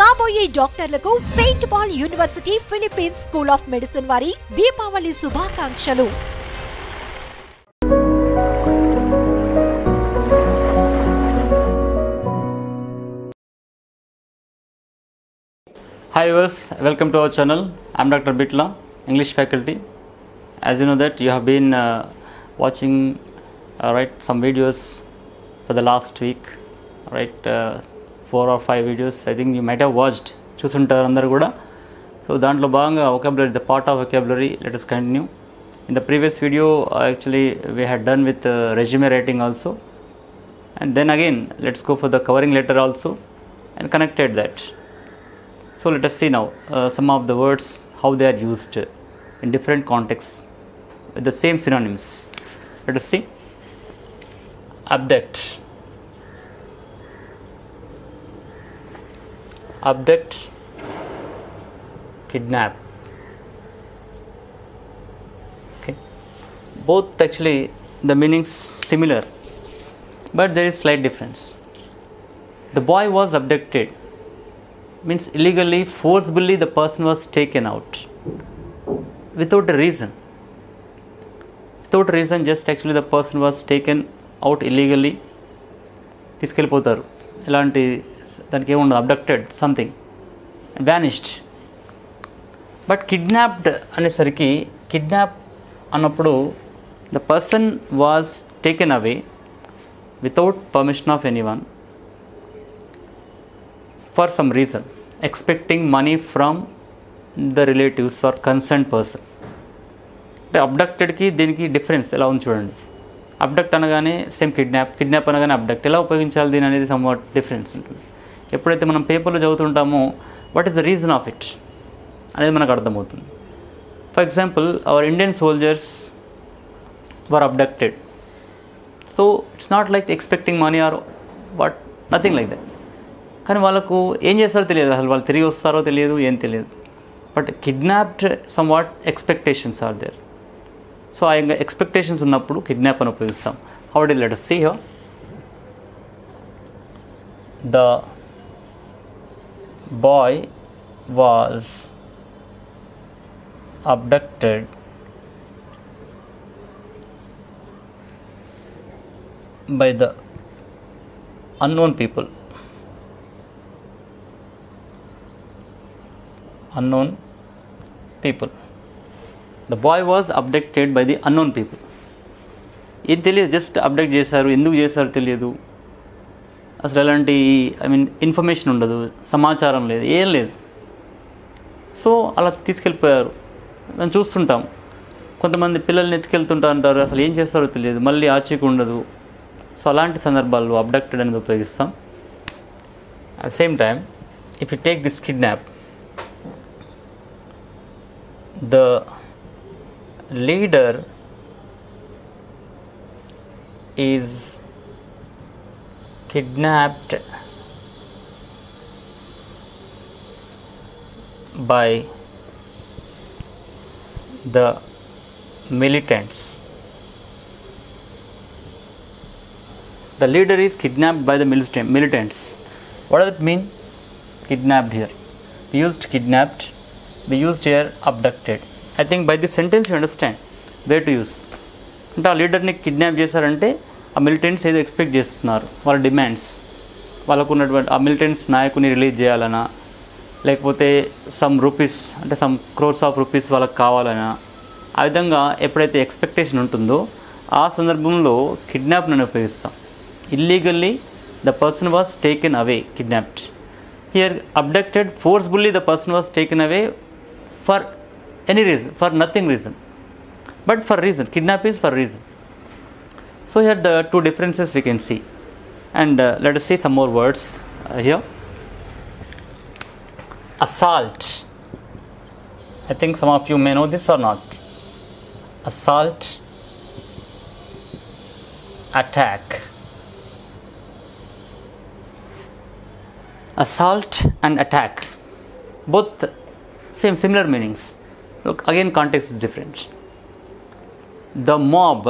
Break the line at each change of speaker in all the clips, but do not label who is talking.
కాబోయే డాక్టర్లకు Saint Paul University Philippines School of Medicine వారి దీపావళి శుభాకాంక్షలు.
Hi viewers, welcome to our channel. I am Dr. Bitla, English faculty. As you know that you have been watching some videos for the last week, 4 or 5 videos. I think you might have watched. Chusuntaru andaru kuda. So dantlo bhaganga vocabulary, the part of vocabulary, let us continue. In the previous video actually we had done with resume writing also, and then again let's go for the covering letter also and connected that. So let us see now some of the words, how they are used in different contexts with the same synonyms. Let us see. Abduct. Abduct, kidnap. Okay. Both actually the meanings similar, but there is slight difference. The boy was abducted means illegally, forcibly the person was taken out without a reason. Without a reason, just actually the person was taken out illegally. తీసుకెళ్ళిపోతారు, ఎలాంటి దానికి ఏముండదు, abducted something, vanished. But kidnapped అనేసరికి, kidnap అన్నప్పుడు the person was taken away without permission of anyone for some reason, expecting money from the relatives or concerned person. అంటే అబ్డక్టెడ్కి దీనికి difference ఎలా ఉంది చూడండి. అబ్డక్ట్ అనగానే సేమ్ కిడ్నాప్, కిడ్నాప్ అనగానే abduct. ఎలా ఉపయోగించాలి దీని అనేది సమ్వాట్ డిఫరెన్స్ ఉంటుంది. ఎప్పుడైతే మనం పేపర్లో చదువుతుంటామో what is the reason of it అనేది మనకు అర్థమవుతుంది. For example, our Indian soldiers were abducted. So it's not like expecting money or what, nothing like that. కానీ వాళ్ళకు ఏం చేస్తారో తెలియదు, అసలు వాళ్ళు తిరిగి వస్తారో తెలియదు, ఏం తెలియదు. But kidnapped some what expectations are there. So ఆ ఎక్స్పెక్టేషన్స్ ఉన్నప్పుడు కిడ్నాప్ అని ఉపయోగిస్తాం. How the let us see here. The boy was abducted by the unknown people. Unknown people. The boy was abducted by the unknown people. ఏం తెలియదు, just abduct చేశారు, ఎందుకు చేశారో తెలియదు, అసలు ఎలాంటి ఇన్ఫర్మేషన్ ఉండదు, సమాచారం లేదు, ఏం లేదు. సో అలా తీసుకెళ్ళిపోయారు. మనం చూస్తుంటాం, కొంతమంది పిల్లల్ని ఎత్తుకెళ్తుంటా అంటారు, అసలు ఏం చేస్తారో తెలియదు, మళ్ళీ ఆచూకీ ఉండదు. సో అలాంటి సందర్భాల్లో అబ్డక్టెడ్ అనేది ఉపయోగిస్తాం. At same time, if you take this kidnap, the leader is kidnapped by the militants. The leader is kidnapped by the militants. What does it mean? Kidnapped here. We used kidnapped. We used here abducted. I think by this sentence you understand where to use. అంటే ఆ లీడర్ని kidnap చేశారంటే ఆ militants ఏదో expect చేస్తున్నారు, వాళ్ళ demands, వాళ్ళకు ఉన్నటువంటి ఆ మిలిటెంట్స్ నాయకుని రిలీజ్ చేయాలనా, లేకపోతే సమ్ రూపీస్ అంటే సమ్ క్రోర్స్ ఆఫ్ రూపీస్ వాళ్ళకి కావాలనా, ఆ విధంగా ఎప్పుడైతే ఎక్స్పెక్టేషన్ ఉంటుందో ఆ సందర్భంలో కిడ్నాప్ నేను ఉపయోగిస్తాం. Illegally the person was taken away, kidnapped. Here abducted, forcibly the person was taken away for any reason, for nothing reason, but for reason. Kidnap is for reason. So here the two differences we can see, and let us see some more words here. Assault. I think some of you may know this or not. Assault, attack. Assault and attack, both similar meanings. Look, again context is different. The mob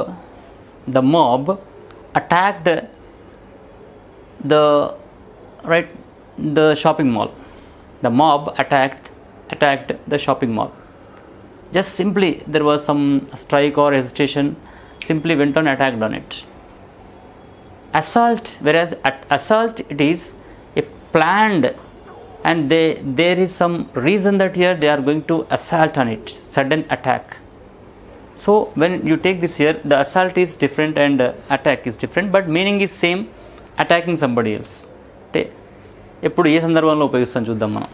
attacked the shopping mall. The mob attacked the shopping mall. Just simply there was some strike or hesitation, simply went on attacked on it. Assault, whereas at assault it is a planned, and there is some reason that here they are going to assault on it, sudden attack. So when you take this here, the assault is different and attack is different, but meaning is same, attacking somebody else. అంటే ఎప్పుడు ఏ సందర్భంలో ఉపయోగిస్తాం చూద్దాం మనం.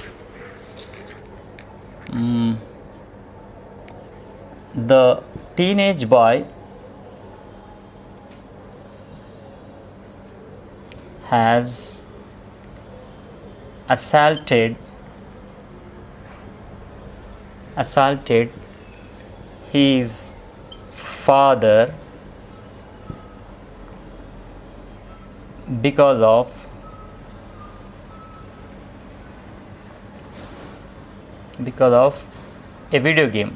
The teenage boy has assaulted his father because of a video game.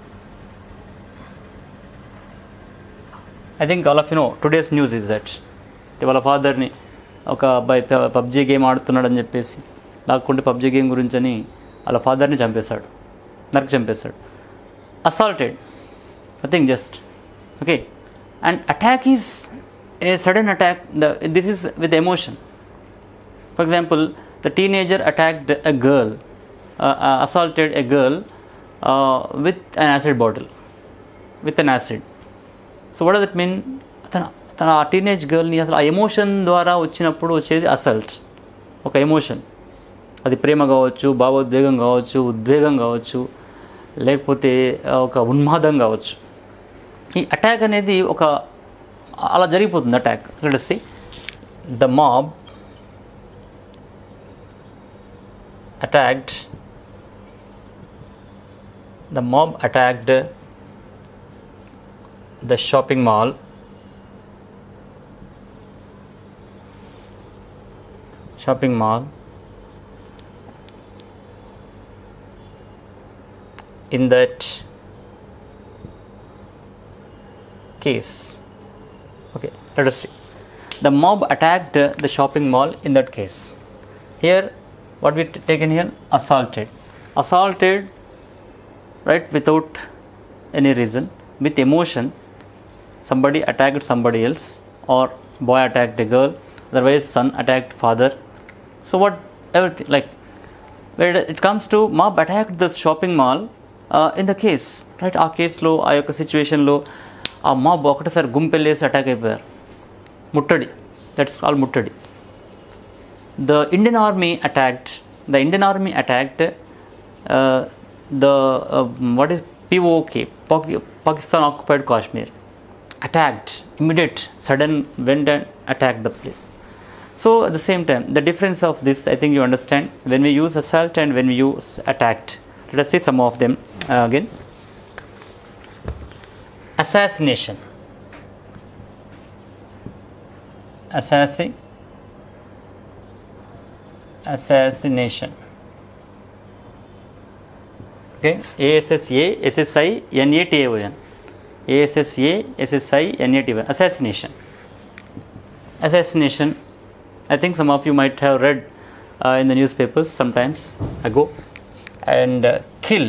I think all of you know today's news is that వాళ్ళ ఫాదర్ని ఒక అబ్బాయి పబ్జీ గేమ్ ఆడుతున్నాడని చెప్పేసి లాక్కుంటే పబ్జీ గేమ్ గురించి అని వాళ్ళ ఫాదర్ని చంపేశాడు, చంపేశాడు. Assaulted, nothing, just okay. And attack is a sudden attack. This is with emotion. For example, the teenager attacked a girl, assaulted a girl with an acid bottle, with an acid. So what does that mean? తన ఆ teenage గర్ల్ని అసలు ఆ emotion ద్వారా వచ్చినప్పుడు వచ్చేది assault. ఒక emotion, అది ప్రేమ కావచ్చు, భావోద్వేగం కావచ్చు, ఉద్వేగం కావచ్చు, లేకపోతే ఒక ఉన్మాదం కావచ్చు. ఈ అటాక్ అనేది ఒక అలా జరిగిపోతుంది. Attack let us see, the mob attacked the shopping mall in that case. Okay, let us see. The mob attacked the shopping mall in that case. Here, what we taken here? Assaulted, right, without any reason, with emotion. Somebody attacked somebody else, or boy attacked a girl, otherwise son attacked father. So what, everything, like where it comes to mob attacked the shopping mall in the case, right? ఆ కేసులో ఆ యొక్క సిచ్యువేషన్లో ఆ mob ఒకటేసారి గుంపెళ్ళేసి attack అయిపోయారు. ముట్టడి, that's all ముట్టడి. The Indian Army attacked what is POK, Pakistan occupied Kashmir. Attacked, immediate, sudden, went and attacked the place. So at the same time, the difference of this, I think you understand, when we use assault and when we use attacked. Let us see some of them again. Assassination. Okay, ASSASSINATAON. ASSASSINATAON. Assassination. I think some of you might have read in the newspapers sometimes ago. And kill,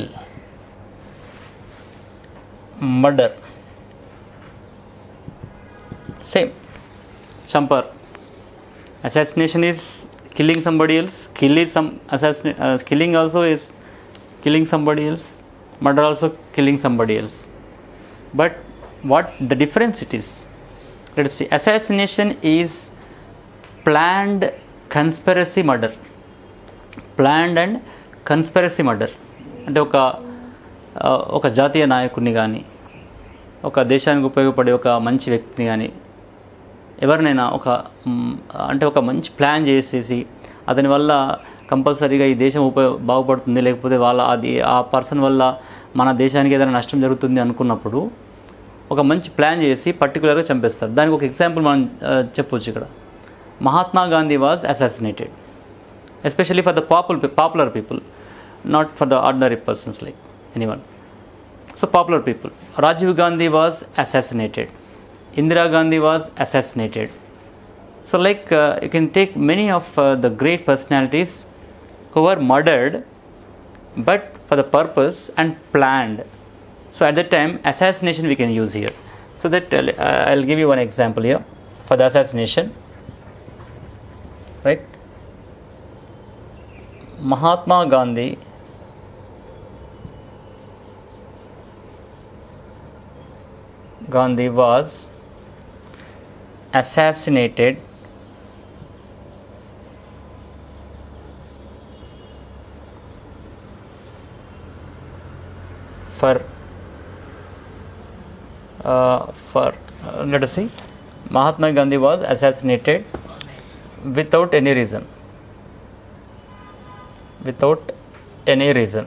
murder, same. Champar. Assassination is killing somebody else. Killing also is killing somebody else. Murder also killing somebody else. But what the difference it is? Let us see. Assassination is planned conspiracy murder. Planned and conspiracy murder అంటే ఒక జాతీయ నాయకుడిని కానీ, ఒక దేశానికి ఉపయోగపడే ఒక మంచి వ్యక్తిని కానీ, ఎవరినైనా ఒక మంచి ప్లాన్ చేసేసి అతని వల్ల కంపల్సరీగా ఈ దేశం బాగుపడుతుంది, లేకపోతే ఆ పర్సన్ వల్ల మన దేశానికి ఏదైనా నష్టం జరుగుతుంది అనుకున్నప్పుడు ఒక మంచి ప్లాన్ చేసి పర్టికులర్గా చంపేస్తారు. దానికి ఒక ఎగ్జాంపుల్ మనం చెప్పొచ్చు ఇక్కడ. Mahatma Gandhi was assassinated, especially for the popular people, not for the ordinary persons like anyone. So popular people. Rajiv Gandhi was assassinated. Indira Gandhi was assassinated. So like you can take many of the great personalities who were murdered but for the purpose and planned. So at that time assassination we can use here. So that I'll give you one example here for the assassination, right? Mahatma Gandhi was assassinated for let us see. Mahatma Gandhi was assassinated without any reason. Without any reason,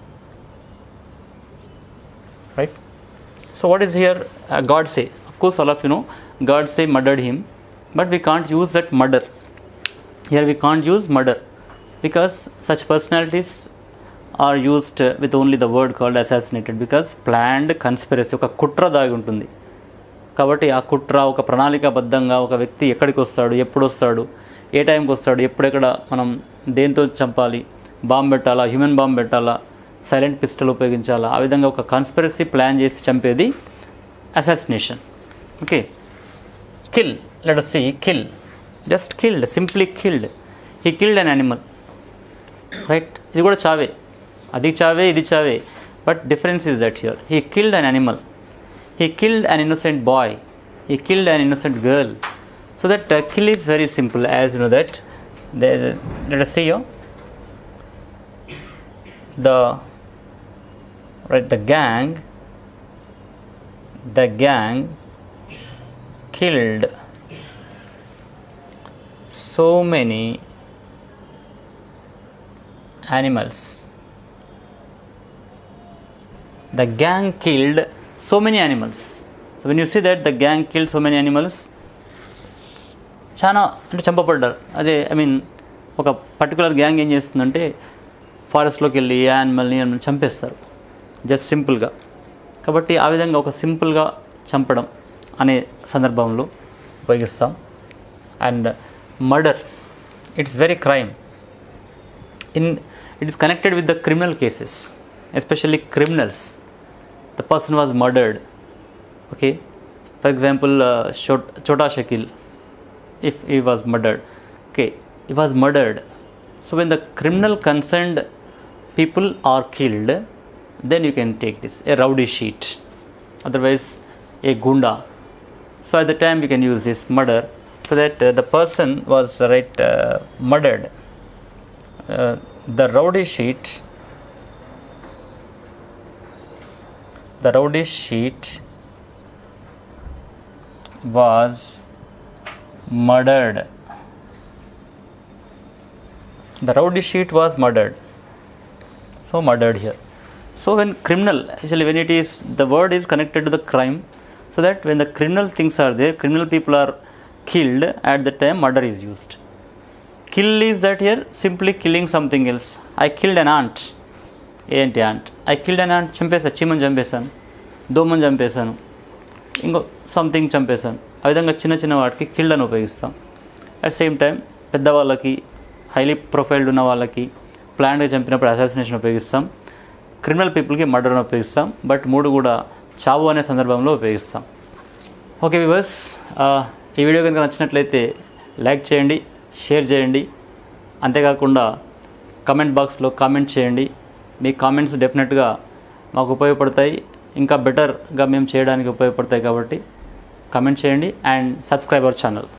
right? So what is here? Godse. Of course, all of you know Godse murdered him, but we can't use that murder. Here we can't use murder because such personalities are used with only the word called assassinated, because planned conspiracy, ఒక కుట్ర దాగి ఉంటుంది కాబట్టి ఆ కుట్ర ఒక ప్రణాళికాబద్ధంగా ఒక వ్యక్తి ఎక్కడికి వస్తాడు, ఎప్పుడు వస్తాడు, ఏ టైంకి వస్తాడు, ఎప్పుడెక్కడ మనం దేంతో చంపాలి, బాంబు పెట్టాలా, హ్యూమన్ బాంబు పెట్టాలా, సైలెంట్ పిస్టల్ ఉపయోగించాలా, ఆ విధంగా ఒక కాన్స్పిరసీ ప్లాన్ చేసి చంపేది assassination. Okay, kill, let us see, kill, just killed, simply killed. He killed an animal, right? ఇది కూడా చావే, అది చావే, ఇది చావే, but difference is that here he killed an animal, he killed an innocent boy, he killed an innocent girl. So that kill is very simple, as you know that. Let us see here. The gang killed so many animals. The gang killed so many animals. So when you see that the gang killed so many animals, చాలా అంటే చంపబడ్డారు. అదే ఒక particular gang ఏం చేస్తుందంటే ఫారెస్ట్లోకి వెళ్ళి యానిమల్ని చంపేస్తారు, just సింపుల్గా. కాబట్టి ఆ విధంగా ఒక సింపుల్గా చంపడం అనే సందర్భంలో ఉపయోగిస్తాం. And murder, it's very crime. It is connected with the criminal cases, especially criminals. The person was murdered. Okay, for example, Chota Shakil, if he was murdered, okay, he was murdered. So when the criminal concerned people are killed, then you can take this, a rowdy sheet, otherwise a gunda. So at the time we can use this murder, so that the person was murdered. The rowdy sheet was murdered. The rowdy sheet was murdered. So murdered here. So when criminal, actually when it is, the word is connected to the crime, so that when the criminal things are there, criminal people are killed, at the time murder is used. Kill is that here simply killing something else. I killed an ant. ఏంటి ant? I killed an ant, చంపేసా, చీమని చంపేశాను, దోమని చంపేశాను, ఇంకో something చంపేశాను. ఆ విధంగా చిన్న చిన్న వాటికి కిల్డ్ అని ఉపయోగిస్తాం. అట్ సేమ్ టైం పెద్దవాళ్ళకి, హైలీ ప్రొఫైల్డ్ ఉన్న వాళ్ళకి ప్లాన్గా చంపినప్పుడు అసాసినేషన్ ఉపయోగిస్తాం. క్రిమినల్ పీపుల్కి మర్డర్ అని ఉపయోగిస్తాం. బట్ మూడు కూడా చావు అనే సందర్భంలో ఉపయోగిస్తాం. ఓకే వ్యూవర్స్, ఈ వీడియో కనుక నచ్చినట్లయితే లైక్ చేయండి, షేర్ చేయండి. అంతేకాకుండా కామెంట్ బాక్స్లో కామెంట్ చేయండి. మీ కామెంట్స్ డెఫినెట్గా మాకు ఉపయోగపడతాయి, ఇంకా బెటర్గా మేము చేయడానికి ఉపయోగపడతాయి. కాబట్టి కామెంట్ చేయండి అండ్ సబ్స్క్రైబ్ అవర్ ఛానల్.